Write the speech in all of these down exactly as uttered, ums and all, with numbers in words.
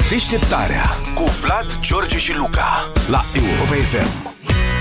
Deșteptarea cu Vlad, George și Luca la Europa F M.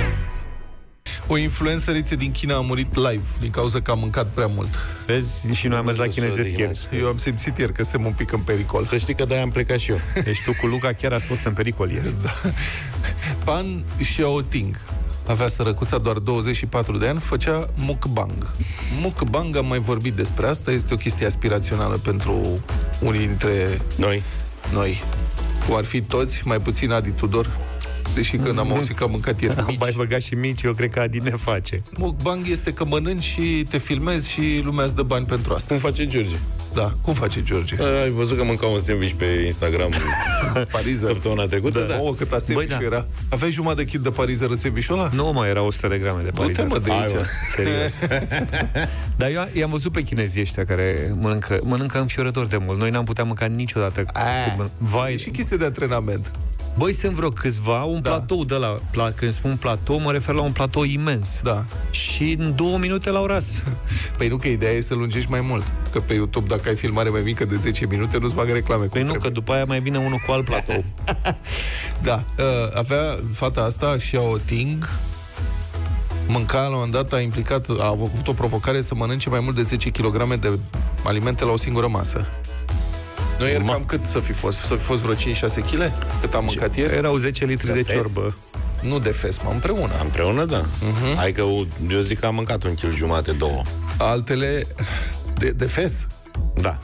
O influențăriță din China a murit live din cauza că a mâncat prea mult. Vezi? Și noi am mers la chinezesc ieri. Eu am simțit ieri că suntem un pic în pericol. Să știi că de-aia am plecat și eu. Deci tu cu Luca chiar ați fost în pericol ieri. Da. Pan Xiaoting avea sărăcuța doar douăzeci și patru de ani, făcea mukbang. Mukbang, am mai vorbit despre asta, este o chestie aspirațională pentru unii dintre Noi. noi. Cum ar fi toți, mai puțin Adi Tudor. Deși când am auzit că am mâncat ieri mici. Mai băgat și mici, eu cred că Adi ne face. Mukbang este că mănânci și te filmezi și lumea îți dă bani pentru asta. Cum face George? Da, cum face George? A, ai văzut că mânca un sandwich pe Instagram Parizer. Săptămâna trecută? Da. O, cât a sandwich era. Aveai jumătate de kit de parizer în sandwich-ul ăla? Nu, mai era o sută de grame de parizer. Nu te mă de aici. Hai, serios. Dar eu i-am văzut pe chinezii ăștia care mănâncă, mănâncă înfiorător de mult. Noi n-am putea mânca niciodată. Vai. E și chestie de antrenament. Băi, sunt vreo câțiva, un Da. platou de la... Pla, când spun platou, mă refer la un platou imens. Da. Și în două minute l-au ras. Păi nu, că ideea e să lungești mai mult. Că pe YouTube, dacă ai filmare mai mică de zece minute, nu-ți bagă reclame. Păi nu, că după aia mai vine unul cu alt platou. Da. Uh, avea fata asta, Xiaoting, mânca, la un moment dat, a implicat, a avut o provocare să mănânce mai mult de zece kilograme de alimente la o singură masă. Noi ieri cam cât să fi fost? Să fi fost vreo cinci șase kilograme? Cât am mâncat ieri? Erau zece litri de Fes? ciorbă. Nu de fes, mă, împreună. Împreună, da. Uh-huh. Hai că eu zic că am mâncat un kil jumate, două. Altele de, de fes. Da.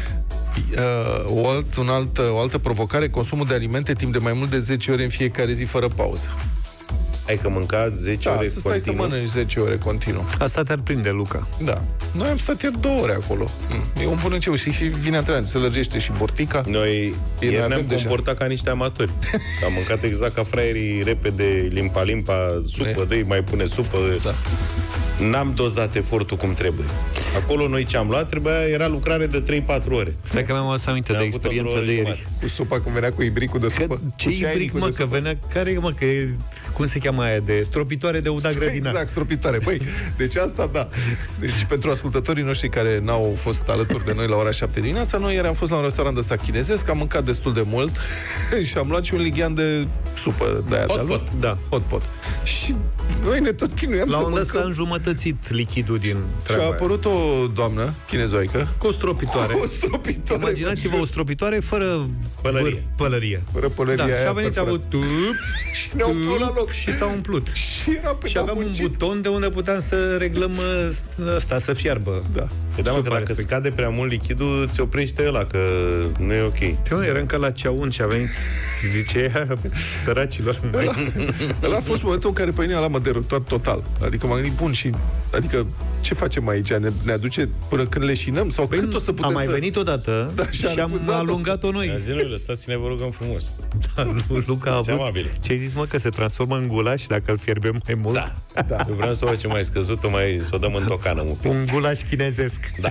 Uh, o, alt, un alt, o altă provocare, consumul de alimente timp de mai mult de zece ore în fiecare zi, fără pauză. Hai că mânca zece Da, ore să stai continuu. să mănânci zece ore continuu. Asta te-ar prinde, Luca. Da. Noi am stat ieri două ore acolo. Mm. E un bun început. Și, și vine antrenament. Se lărgește și bortica. Noi ieri avem ne-am deja. comportat ca niște amatori. Am mâncat exact ca fraierii, repede, limpa-limpa, supă, dă mai pune supă. Da. N-am dozat efortul cum trebuie. Acolo noi ce am luat, trebuia, era lucrare de trei patru ore. Stai că mi-am adus aminte de Ne-am făcut experiența o de oră Cu ieri. supa, cum venea cu ibricul de supă. Că, ce Cu ibric, ceainicul mă, de că supă. venea... Care, mă, că e... Cum se cheamă aia de... Stropitoare de uda grădina. Exact, stropitoare. Băi, deci asta, da. Deci pentru ascultătorii noștri care n-au fost alături de noi la ora șapte dimineața, noi ieri am fost la un restaurant ăsta chinezesc, am mâncat destul de mult și am luat și un lighean de supă de aia Hot de-a lui. pot. Da. Hot pot. Și noi ne tot chinuiam La să un dat s-a mâncăm. înjumătățit lichidul din Și treaba a aia. apărut o doamnă chinezoică Cu o stropitoare. cu o stropitoare. Imaginați-vă o stropitoare fără Pălărie. vâr- pălărie. Fără pălăria Da, și aia a venit, a perforată. avut tup, Și ne-au umplut la loc. și s-a umplut. Și era pe Și aveam un muncit. buton de unde puteam să reglăm ă, ăsta, să fiarbă. Da. Păi da, mă, că Supa dacă respectiv. scade prea mult lichidul, ți oprește ăla, că nu e ok. Te mă, era încă la ceaun și a venit, zice, săracilor. Ăla, ăla a fost momentul în care pe mine ăla m-a derutat total. Adică m-am gândit, bun, și adică ce facem aici? Ne, ne aduce până când leșinăm? Sau Păi, cât o să putem am mai să... venit odată Da, și și, a am refuzat-o. alungat-o noi. Zi, noi, lăsați-ne, vă rugăm frumos. Da, Lu- Luca a avut... amabile. Ce ai zis, mă, că se transformă în gulaș dacă îl fierbem mai mult? Da. Da. Eu vreau să o facem mai scăzută, mai, să o dăm în tocană un pic. Un gulaș chinezesc. Da.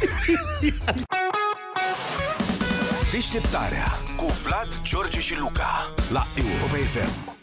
Deșteptarea cu Vlad, George și Luca la Europa F M.